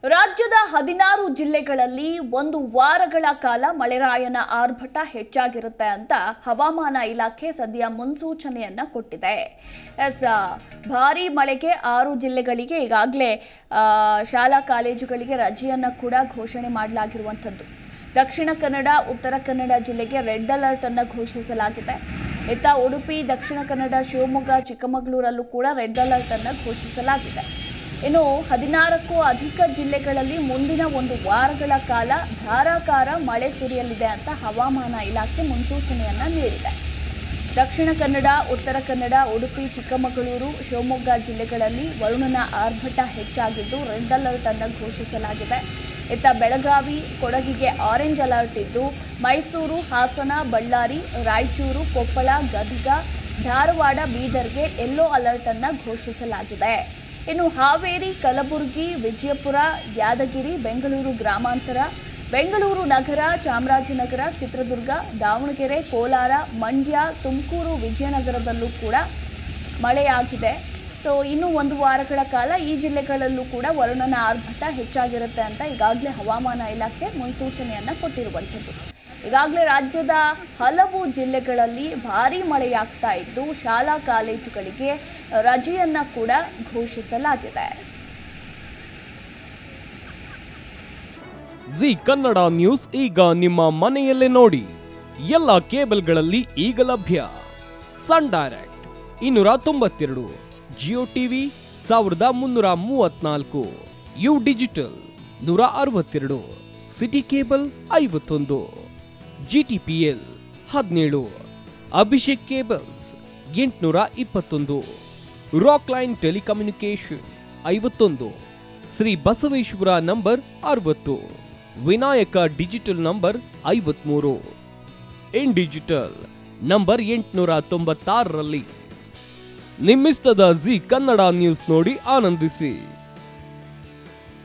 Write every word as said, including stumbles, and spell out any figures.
ರಾಜ್ಯದ ಹದಿನಾರು ಜಿಲ್ಲೆಗಳಲ್ಲಿ ಒಂದು ವಾರಗಳ ಕಾಲ ಮಳೆರಾಯನ ಆರ್ಭಟ ಹೆಚ್ಚಾಗಿರುತ್ತೆ ಅಂತ ಹವಾಮಾನ ಇಲಾಖೆ ಸದ್ಯ ಮುನ್ಸೂಚನೆಯನ್ನ ಕೊಟ್ಟಿದೆ. ಎಸ್ ಭಾರೀ ಮಳೆಗೆ ಆರು ಜಿಲ್ಲೆಗಳಿಗೆ ಈಗಾಗಲೇ ಶಾಲಾ ಕಾಲೇಜುಗಳಿಗೆ ರಜೆಯನ್ನ ಕೂಡ ಘೋಷಣೆ ಮಾಡಲಾಗಿರುವಂತದ್ದು. ದಕ್ಷಿಣ ಕನ್ನಡ, ಉತ್ತರ ಕನ್ನಡ ಜಿಲ್ಲೆಗೆ ರೆಡ್ ಅಲರ್ಟ್ ಅನ್ನು ಘೋಷಿಸಲಾಗಿದೆ. ಇತ್ತ ಉಡುಪಿ, ದಕ್ಷಿಣ ಕನ್ನಡ, ಶಿವಮೊಗ್ಗ, ಚಿಕ್ಕಮಗಳೂರಲ್ಲೂ ಕೂಡ ರೆಡ್ ಅಲರ್ಟ್ ಅನ್ನು ಘೋಷಿಸಲಾಗಿದೆ. ಇನ್ನು ಹದಿನಾರಕ್ಕೂ ಅಧಿಕ ಜಿಲ್ಲೆಗಳಲ್ಲಿ ಮುಂದಿನ ಒಂದು ವಾರಗಳ ಕಾಲ ಧಾರಾಕಾರ ಮಳೆ ಸುರಿಯಲಿದೆ ಅಂತ ಹವಾಮಾನ ಇಲಾಖೆ ಮುನ್ಸೂಚನೆಯನ್ನ ನೀಡಿದೆ. ದಕ್ಷಿಣ ಕನ್ನಡ, ಉತ್ತರ ಕನ್ನಡ, ಉಡುಪಿ, ಚಿಕ್ಕಮಗಳೂರು, ಶಿವಮೊಗ್ಗ ಜಿಲ್ಲೆಗಳಲ್ಲಿ ವರುಣನ ಆರ್ಭಟ ಹೆಚ್ಚಾಗಿದ್ದು ರೆಡ್ ಅಲರ್ಟ್ ಅನ್ನು ಘೋಷಿಸಲಾಗಿದೆ. ಇತ್ತ ಬೆಳಗಾವಿ, ಕೊಡಗಿಗೆ ಆರೆಂಜ್ ಅಲರ್ಟ್ ಇದ್ದು ಮೈಸೂರು, ಹಾಸನ, ಬಳ್ಳಾರಿ, ರಾಯಚೂರು, ಕೊಪ್ಪಳ, ಗದಗ, ಧಾರವಾಡ, ಬೀದರ್ಗೆ ಯೆಲ್ಲೋ ಅಲರ್ಟ್ ಅನ್ನು ಘೋಷಿಸಲಾಗಿದೆ. ಇನ್ನು ಹಾವೇರಿ, ಕಲಬುರಗಿ, ವಿಜಯಪುರ, ಯಾದಗಿರಿ, ಬೆಂಗಳೂರು ಗ್ರಾಮಾಂತರ, ಬೆಂಗಳೂರು ನಗರ, ಚಾಮರಾಜನಗರ, ಚಿತ್ರದುರ್ಗ, ದಾವಣಗೆರೆ, ಕೋಲಾರ, ಮಂಡ್ಯ, ತುಮಕೂರು, ವಿಜಯನಗರದಲ್ಲೂ ಕೂಡ ಮಳೆಯಾಗಿದೆ. ಸೊ ಇನ್ನು ಒಂದು ವಾರಗಳ ಕಾಲ ಈ ಜಿಲ್ಲೆಗಳಲ್ಲೂ ಕೂಡ ವರುಣನ ಆರ್ಭಟ ಹೆಚ್ಚಾಗಿರುತ್ತೆ ಅಂತ ಈಗಾಗಲೇ ಹವಾಮಾನ ಇಲಾಖೆ ಮುನ್ಸೂಚನೆಯನ್ನ ಕೊಟ್ಟಿರುವಂಥದ್ದು. ಈಗಾಗಲೇ ರಾಜ್ಯದ ಹಲವು ಜಿಲ್ಲೆಗಳಲ್ಲಿ ಭಾರೀ ಮಳೆಯಾಗ್ತಾ ಇದ್ದು ಶಾಲಾ ಕಾಲೇಜುಗಳಿಗೆ ರಜೆಯನ್ನ ಕೂಡ ಘೋಷಿಸಲಾಗಿದೆ. ಜಿ ಕನ್ನಡ ನ್ಯೂಸ್ ಈಗ ನಿಮ್ಮ ಮನೆಯಲ್ಲೇ ನೋಡಿ. ಎಲ್ಲ ಕೇಬಲ್ಗಳಲ್ಲಿ ಈಗ ಲಭ್ಯ. ಸನ್ ಡೈರೆಕ್ಟ್ ಇನ್ನೂರ ತೊಂಬತ್ತೆರಡು, ಜಿಯೋ ಟಿವಿ ಸಾವಿರದ ಮುನ್ನೂರ ಮೂವತ್ನಾಲ್ಕು, ಯು ಡಿಜಿಟಲ್ ನೂರ ಅರವತ್ತೆರಡು, ಸಿಟಿ ಕೇಬಲ್ ಐವತ್ತೊಂದು, ಜಿಟಿಪಿಎಲ್ ಹದಿನೇಳು, ಅಭಿಷೇಕ್ ಕೇಬಲ್ಸ್ ಎಂಟುನೂರ ಇಪ್ಪತ್ತೊಂದು, ರಾಕ್ ಲೈನ್ ಟೆಲಿಕಮ್ಯುನಿಕೇಶನ್ ಐವತ್ತೊಂದು, ಶ್ರೀ ಬಸವೇಶ್ವರ ನಂಬರ್ ಅರವತ್ತು, ವಿನಾಯಕ ಡಿಜಿಟಲ್ ನಂಬರ್ ಐವತ್ಮೂರು, ಇನ್ ಡಿಜಿಟಲ್ ನಂಬರ್ ಎಂಟುನೂರ ತೊಂಬತ್ತಾರರಲ್ಲಿ. ನಿಮ್ಮಿಸ್ತದ ಜಿ ಕನ್ನಡ ನ್ಯೂಸ್ ನೋಡಿ ಆನಂದಿಸಿ.